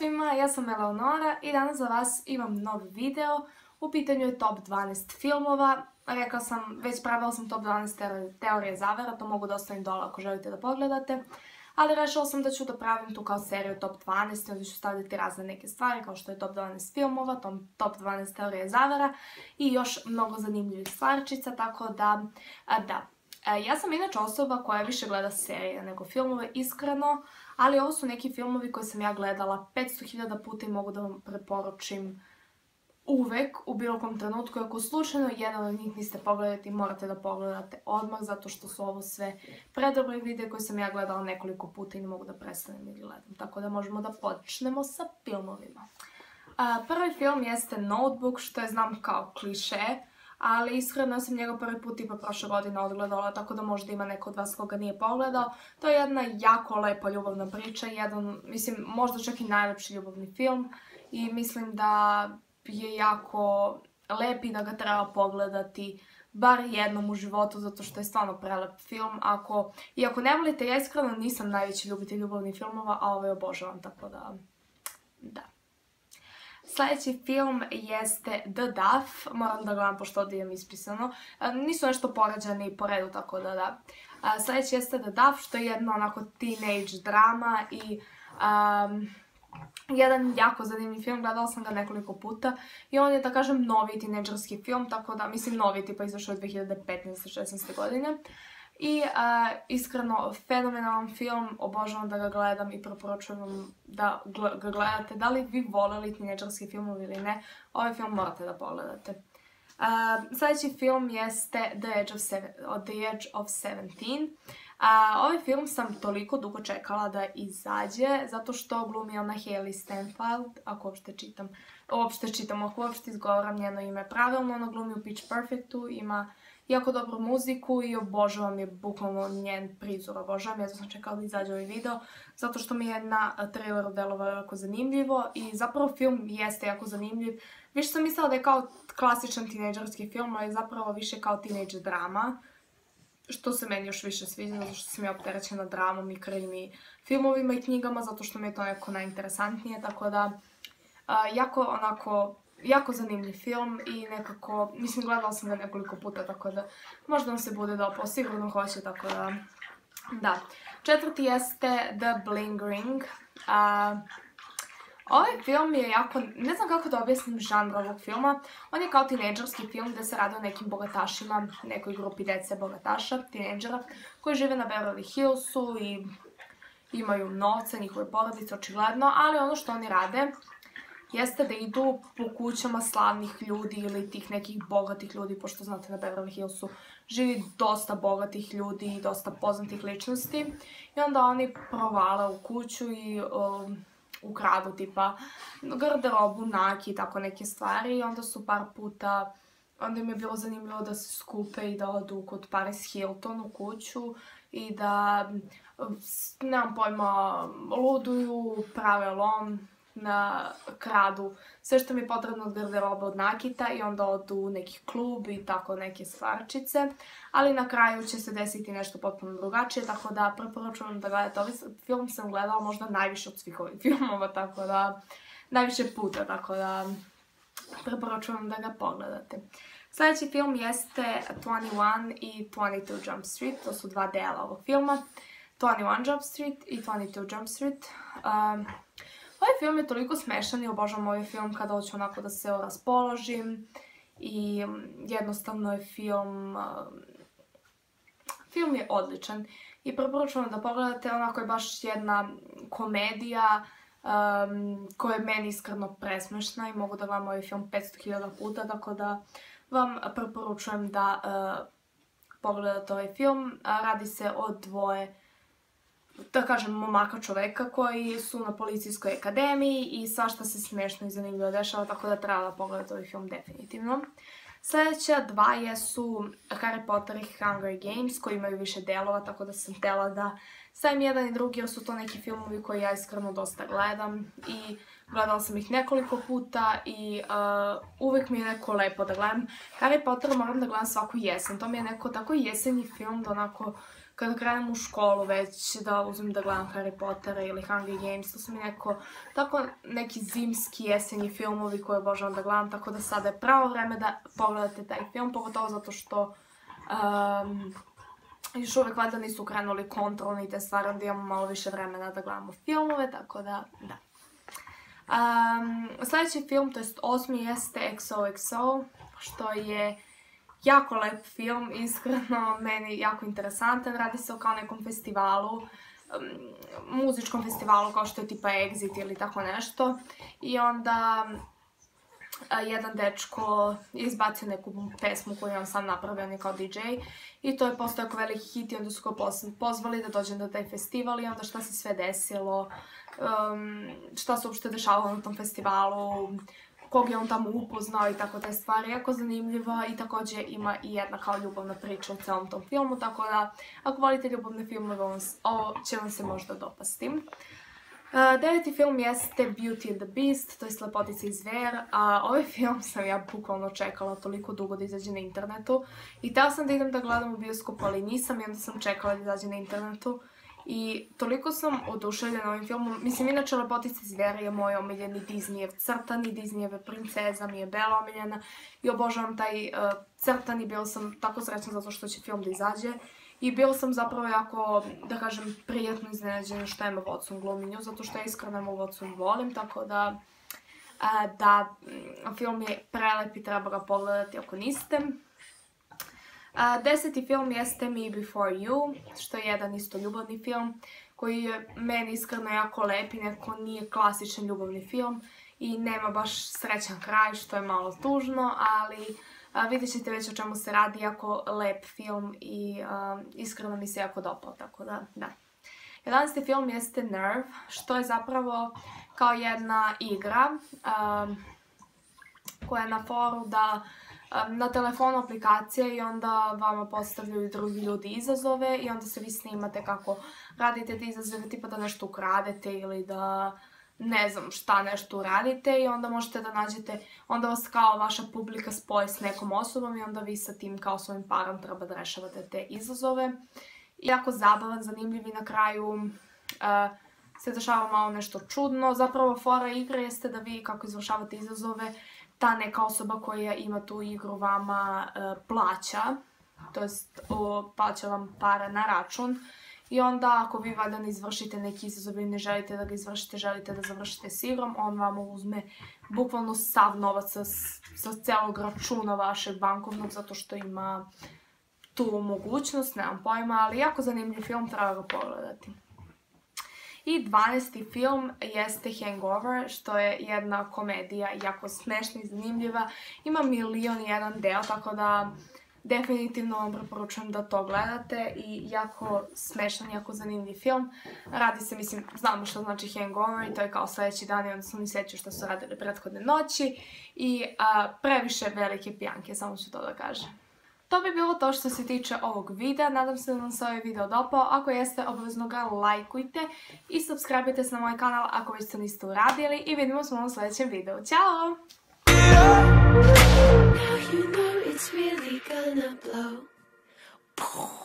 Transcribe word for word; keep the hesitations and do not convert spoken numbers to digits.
svima, ja sam Eleonora i danas za vas imam nov video. U pitanju je top dvanaest filmova. Rekla sam, već pravila sam top dvanaest teorije zavera, to mogu da ostavim dole ako želite da pogledate. Ali rešila sam da ću da pravim tu kao seriju top dvanaest i onda ću stavljati razne neke stvari kao što je top dvanaest filmova, top dvanaest teorije zavera i još mnogo zanimljivih stvarčica, tako da, da. Ja sam inače osoba koja više gleda serije nego filmove, iskreno, ali ovo su neki filmovi koje sam ja gledala petsto hiljada puta i mogu da vam preporučim uvek, u bilo kom trenutku. Ako slučajno jedan od njih niste pogledati, morate da pogledate odmah, zato što su ovo sve predobre videe koje sam ja gledala nekoliko puta i ne mogu da prestanem da gledam. Tako da možemo da počnemo sa filmovima. Prvi film jeste Notebook, što je znam kao kliše, ali iskreno sam njega prvi put tipa prošle godine odgledala, tako da možda ima neko od vas koga nije pogledao. To je jedna jako lepa ljubavna priča, jedan, mislim, možda čak i najlepši ljubavni film i mislim da je jako lep i da ga treba pogledati bar jednom u životu, zato što je stvarno prelep film. Ako, I ako ne volite, ja iskreno nisam najveći ljubitelj ljubavnih filmova, a ovaj obožavam, tako da, da. Sljedeći film jeste The Duff, moram da gledam pošto ovdje imam ispisano. Nisu nešto poređani po redu, tako da da. Sljedeći jeste The Duff, što je jedna onako teenage drama i um, jedan jako zanimljiv film, gledala sam ga nekoliko puta i on je, da kažem, novi tinejdžerski film, tako da, mislim novi, tipa izašao je dve hiljade petnaeste šesnaeste godine. I uh, iskreno, fenomenalan film, obožavam da ga gledam i preporučujem vam da ga gledate. Da li vi voleli tinejdžerski filmove ili ne, ovaj film morate da pogledate. Uh, sljedeći film jeste The Edge of, Seven, The Edge of Seventeen. Uh, ovaj film sam toliko dugo čekala da izađe, zato što glumi ona Hailee Steinfeld, ako uopšte čitam, uopšte čitam, ako uopšte izgovaram njeno ime pravilno, ona glumi u Pitch Perfectu, ima jako dobru muziku i obožavam je bukvalno njen prizor, obožavam, ja sam čekala da izađe ovaj video, zato što mi je na traileru delovao jako zanimljivo i zapravo film jeste jako zanimljiv. Više sam mislila da je kao klasičan tinejdžerski film, ali je zapravo više kao teenage drama, što se meni još više sviđa, zato što sam ja opterećena dramom i krimi filmovima i knjigama, zato što mi je to neko najinteresantnije, tako da jako onako, jako zanimljiv film i nekako, mislim, gledala sam ga nekoliko puta, tako da možda vam se bude dopao, sigurno hoće, tako da, da. Četvrti jeste The Bling Ring. Ovaj film je jako, ne znam kako da objasnim žanr ovog filma, on je kao tinejdžerski film gde se radi o nekim bogatašima, nekoj grupi dece bogataša, tinejdžera, koji žive na Beverly Hillsu i imaju novca, njihove porodice, očigledno, ali ono što oni rade jeste da idu po kućama slavnih ljudi ili tih nekih bogatih ljudi, pošto znate na Beverly Hillsu živi dosta bogatih ljudi i dosta poznatih ličnosti i onda oni provale u kuću i um, ukradu tipa garderobu, naki i tako neke stvari i onda su par puta, onda im je bilo zanimljivo da se skupe i da odu kod Paris Hilton u kuću i da, nemam pojma, luduju, prave lom, na kradu sve što mi je potrebno od garderobe od nakita i onda odu u neki klub i tako neke stvarčice, ali na kraju će se desiti nešto potpuno drugačije, tako da preporučujem da gledate. Ovaj film sam gledala možda najviše od svih ovih filmova, tako da najviše puta, tako da preporučujem da ga pogledate. Sljedeći film jeste dvadeset jedan i dvadeset dva Jump Street, to su dva dela ovog filma, dvadeset jedan Jump Street i dvadeset dva Jump Street. Um, Ovaj film je toliko smešan i obožavam ovaj film kada hoću onako da se raspoložim i jednostavno je film, film je odličan i preporučujem da pogledate, onako je baš jedna komedija um, koja je meni iskreno presmešna i mogu da gledam ovaj film petsto hiljada puta, tako da vam preporučujem da uh, pogledate ovaj film. Radi se o dvoje, da kažem, momaka čoveka koji su na policijskoj akademiji i svašta se smešno i zanimljivo dešava, tako da treba da pogledate ovaj film definitivno. Sljedeća dva jesu Harry Potter i Hunger Games, koji imaju više delova, tako da sam htjela da stavim jedan i drugi, jer su to neki filmovi koji ja iskreno dosta gledam i gledala sam ih nekoliko puta i uh, uvek mi je neko lepo da gledam. Harry Potter moram da gledam svaku jesen, to mi je neko tako jesenji film da onako kada krenem u školu već da uzmem da gledam Harry Pottera ili Hunger Games, to su mi neko, tako neki zimski, jesenji filmovi koje obožavam da gledam, tako da sada je pravo vreme da pogledate taj film, pogotovo zato što um, još uvek valjda nisu krenuli kontrolni i te stvari, onda imamo malo više vremena da gledamo filmove, tako da, da. Um, sljedeći film, to jest osmi, jeste X O X O, što je jako lep film, iskreno meni jako interesantan. Radi se o kao nekom festivalu, um, muzičkom festivalu kao što je tipa Exit ili tako nešto. I onda a, jedan dečko je izbacio neku pesmu koju je on sam napravio, on je kao D J. I to je postao jako veliki hit i onda su ga pozvali da dođe na taj festival i onda šta se sve desilo, um, šta se uopšte dešavalo na tom festivalu, kog je on tamo upoznao i tako te stvari, jako zanimljiva i također ima i jedna kao ljubavna priča u celom tom filmu, tako da ako volite ljubavne filmove, ovo će vam se možda dopasti. Uh, deveti film jeste Beauty and the Beast, to je Lepotica i zver, a ovaj film sam ja bukvalno čekala toliko dugo da izađe na internetu i htjela sam da idem da gledam u bioskopu, ali nisam i onda sam čekala da izađe na internetu. I toliko sam oduševljena ovim filmom. Mislim, inače Lepotica i zver je moj omiljeni Disneyev crtani, Disneyjeva princeza mi je Bela omiljena i obožavam taj uh, crtani, bila sam tako srećna zato što će film da izađe. I bila sam zapravo jako, da kažem, prijatno iznenađena što Emma Watson glumi nju, zato što ja iskreno Emma Watson volim, tako da, uh, da film je prelep i treba ga pogledati ako niste. Uh, deseti film jeste Me Before You, što je jedan isto ljubavni film, koji je meni iskreno jako lep i neko nije klasičan ljubavni film i nema baš srećan kraj, što je malo tužno, ali uh, vidjet ćete već o čemu se radi, jako lep film i uh, iskreno mi se jako dopao, tako da, da. jedanaesti film jeste Nerve, što je zapravo kao jedna igra uh, koja je na foru da na telefonu aplikacije i onda vama postavljaju drugi ljudi izazove i onda se vi snimate kako radite te izazove, tipa da nešto ukradete ili da ne znam šta nešto uradite i onda možete da nađete, onda vas kao vaša publika spoji s nekom osobom i onda vi sa tim kao svojim parom treba da rešavate te izazove. Jako zabavan, zanimljiv i na kraju uh, se dešava malo nešto čudno. Zapravo fora igre jeste da vi kako izvršavate izazove, ta neka osoba koja ima tu igru vama uh, plaća, to jest uh, plaća vam para na račun i onda ako vi valjda ne izvršite neki izazov i ne želite da ga izvršite, želite da završite s igrom, on vam uzme bukvalno sav novac sa, sa celog računa vašeg bankovnog zato što ima tu mogućnost, nemam pojma, ali jako zanimljiv film, treba ga pogledati. I dvanaesti film jeste Hangover, što je jedna komedija, jako smešna i zanimljiva. Ima milion i jedan deo, tako da definitivno vam preporučujem da to gledate i jako smešan, jako zanimljiv film. Radi se, mislim, znamo što znači Hangover i to je kao sljedeći dan i onda sam mi sjećao što su radili prethodne noći i a, previše velike pijanke, samo ću to da kažem. To bi bilo to što se tiče ovog videa, nadam se da vam se ovaj video dopao, ako jeste obavezno ga lajkujte i subscribe-ite se na moj kanal ako već to niste uradili i vidimo se u sljedećem videu. Ćao! Now you know it's really gonna blow.